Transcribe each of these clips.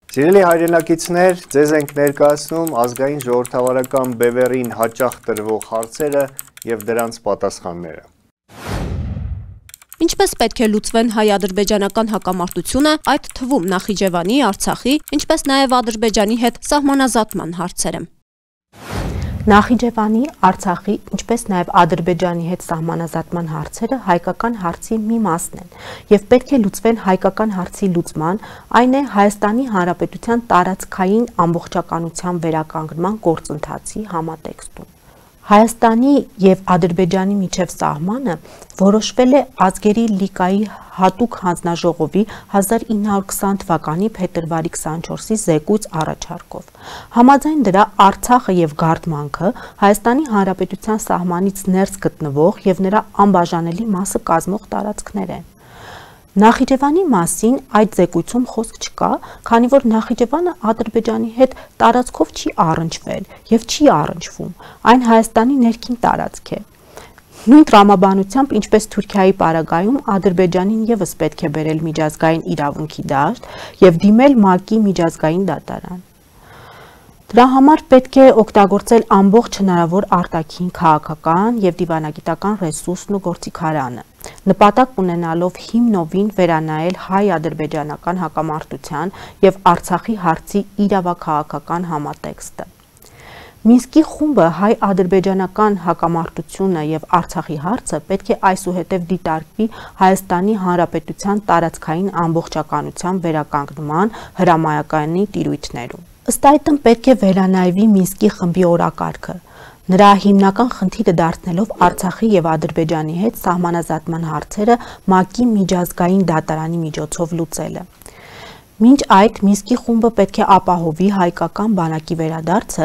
Սիրելի հայրենակիցներ, ձեզ ենք ներկայացնում ազգային ժողովրդավարական բևեռին հաճախ տրվող հարցերը և դրանց պատասխանները։ Ինչպես պետք է լուծվեն հայ-ադրբեջանական հակամարտությունը, այդ թվում Նախիջևանի, Արցախի, ինչպես նաև Ադրբեջանի հետ սահմանազատման հարցերը։ Նախիջևանի, Արցախի, ինչպես նաև Ադրբեջանի հետ սահմանազատման հարցերը հայկական հարցի մի մասն են և պետք է լուծվեն հայկական հարցի լուծման, այն է Հայաստանի Հանրապետության տարածքային ամբողջականության վերականգնման գործընթացի համատեքստում։ Հայաստանի և Ադրբեջանի միջև սահմանը որոշվել է Ազգերի լիգայի հատուկ հանձնաժողովի 1920 թվականի փետրվարի 24-ի զեկույց առաջարկով։ Համաձայն դրա Արցախը և Գարդմանքը Հայաստանի Հանրապետության սահմանից ներս գտնվող և նրա անբաժանելի մասը կազմող տարածքներ են։ Նախիջևանի մասին այդ զեկույցում խոսք չկա, քանի որ Նախիջևանը Ադրբեջանի հետ տարածքով չի առնչվել և չի առնչվում, այն Հայաստանի ներքին տարածք է։ Նույն տրամաբանությամբ, ինչպես Թուրքիայի պարագայում, Ադրբեջանին ևս պետք է բերել միջազգային իրավունքի դաշտ և դիմել ՄԱԿ-ի միջազգային դատարան։ Դրա համար պետք է օգտագործել ամբողջ հնարավոր արտաքին, քաղաքական և դիվանագիտական ռեսուրսն ու գործիքարանը, նպատակ ունենալով հիմնովին վերանայել հայ-ադրբեջանական հակամարտության և Արցախի հարցի իրավաքաղաքական համատեքստը։ Մինսկի խումբը հայ-ադրբեջանական հակամարտությունը և Արցախի հարցը պետք է այսուհետև դիտարկվի Հայաստանի Հանրապետության տարածքային ամբողջականության վերականգնման հրամայականի տիրույթներում։ Ըստ այդմ պետք է վերանայվի Մինսկի խմբի օրակարգը, նրա հիմնական խնդիրը դարձնելով Արցախի և Ադրբեջանի հետ սահմանազատման հարցերը ՄԱԿ-ի միջազգային դատարանի միջոցով լուծելը։ Մինչ այդ Մինսկի խումբը պետք է ապահովի հայկական բանակի վերադարձը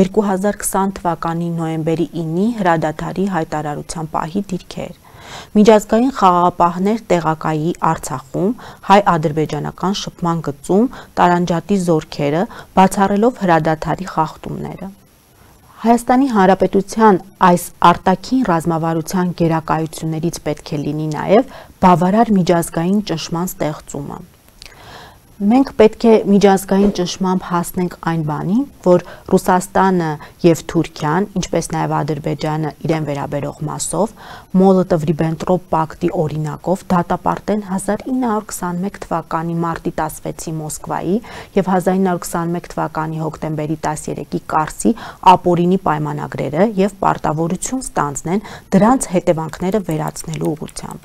2020 թվականի նոյեմբերի 9-ի հրադադարի հայտարարության պահի դիրքեր։ Միջազգային խաղաղապահներ տեղակայի Արցախում հայ-ադրբեջանական շփման գծում տարանջատի զորքերը, բացառելով հրադադարի խախտումները։ Հայաստանի Հանրապետության այս արտաքին ռազմավարության գերակայություններից պետք է լինի նաև բավարար միջազգային ճնշման ստեղծումը։ Մենք պետք է միջազգային ճնշմամբ հասնենք այն բանին, որ Ռուսաստանը և Թուրքիան, ինչպես նաև Ադրբեջանը իրեն վերաբերող մասով, Մոլոտով-Ռիբենտրոպ պակտի օրինակով դատապարտեն 1921 թվականի մարտի 16-ի Մոսկվայի և 1921 թվականի հոկտեմբերի 13-ի Կարսի ապօրինի պայմանագրերը և պարտավորություն ստանձնեն դրանց հետևանքները վերացնելու ուղղությամբ։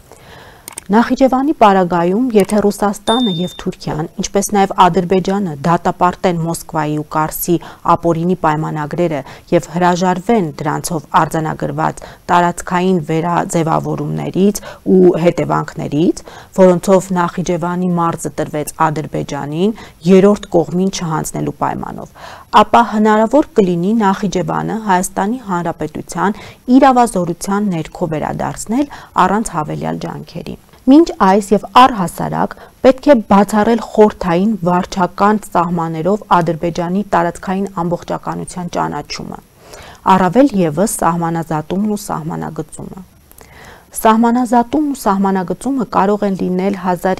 Նախիջևանի պարագայում, եթե Ռուսաստանը և Թուրքիան, ինչպես նաև Ադրբեջանը դատապարտեն Մոսկվայի ու Կարսի ապօրինի պայմանագրերը և հրաժարվեն դրանցով արձանագրված տարածքային վերաձևավորումներից ու հետևանքներից, որոնցով Նախիջևանի մարզը տրվեց Ադրբեջանին երրորդ կողմին չհանձնելու պայմանով, ապա հնարավոր կլինի Նախիջևանը Հայաստանի Հանրապետության իրավազորության ներքո վերադարձնել առանց հավելյալ ջանքերի։ Մինչ այս և առհասարակ պետք է բացառել խորհրդային վարչական սահմաններով Ադրբեջանի տարածքային ամբողջականության ճանաչումը, առավել ևս սահմանազատումն ու սահմանագծումը։ Սահմանազատումն ու սահմանագծումը կարող են լինել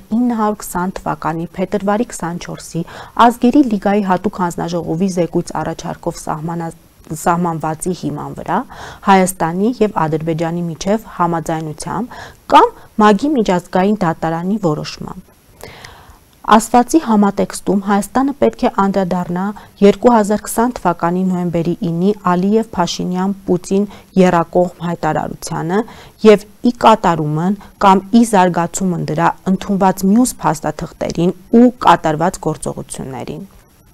1920 թվականի փետրվարի 24-ի Ազգերի լիգայի հատուկ հանձնաժողովի զեկույց առաջարկով սահմանվածի հիման վրա Հայաստանի և Ադրբեջանի միջև համաձայնությամբ կամ ՄԱԿ-ի միջազգային դատարանի որոշմամբ։ Ասվածի համատեքստում Հայաստանը պետք է անդրադառնա 2020 թվականի նոյեմբերի 9-ի Ալիև-Փաշինյան-Պուտին եռակողմ հայտարարությանը և ի կատարումն կամ ի զարգացումն դրա ընդունված մյուս փաստաթղթերին ու կատարված գործողություններին։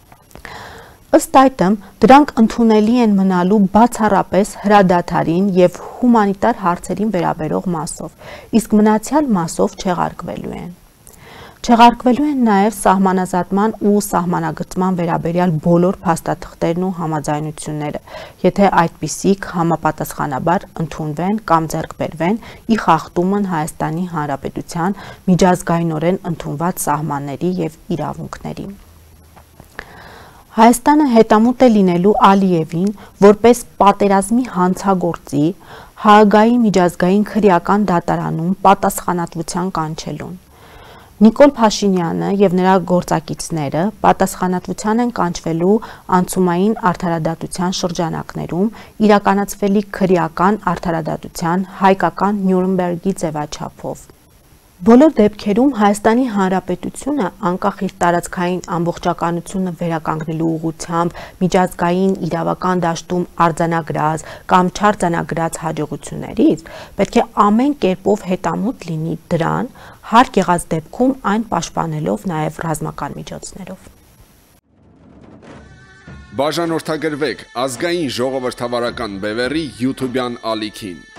Ըստ այդմ, դրանք ընդունելի են մնալու բացառապես հրադադարին և հումանիտար հարցերին վերաբերող մասով, իսկ մնացյալ մասով չեղարկվելու են։ Չեղարկվելու են նաև սահմանազատման ու սահմանագծման վերաբերյալ բոլոր փաստաթղթերն ու համաձայնությունները, եթե այդպիսիք համապատասխանաբար ընդունվեն կամ ձեռք բերվեն ի խախտումն Հայաստանի Հանրապետության միջազգայինորեն ընդունված սահմանների և իրավունքների։ Հայաստանը հետամուտ է լինելու Ալիևին որպես պատերազմի հանցագործի Հաագայի միջազգային քրեական դատարանում պատասխանատվության կանչելուն։ Նիկոլ Փաշինյանը եւ նրա գործակիցները պատասխանատվության են կանչվելու անցումային արդարադատության շրջանակներում իրականացվելիք քրեական արդարադատության հայկական Նյուրնբերգի ձևաչափով։ Բոլոր դեպքերում Հայաստանի Հանրապետությունը անկախ իր տարածքային ամբողջականությունը վերականգնելու ուղղությամբ միջազգային իրավական դաշտում արձանագրած կամ չարձանագրած հաջողություններից պետք է ամեն կերպով հետամուտ լինի դրան, հարկ եղած դեպքում այն պաշտպանելով նաև ռազմական միջոցներով։ Բաժանորդագրվեք ազգային ժողովրդավարական բևեռի YouTube-յան ալիքին։